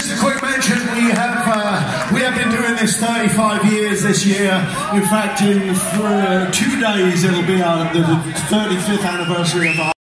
Just a quick mention, we have been doing this 35 years this year. In fact, in 2 days it'll be the 35th anniversary of our